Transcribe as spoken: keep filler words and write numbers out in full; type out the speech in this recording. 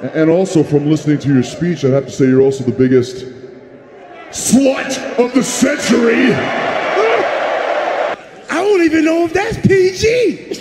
And also, from listening to your speech, I have to say you're also the biggest slut of the century. I don't even know if that's P G.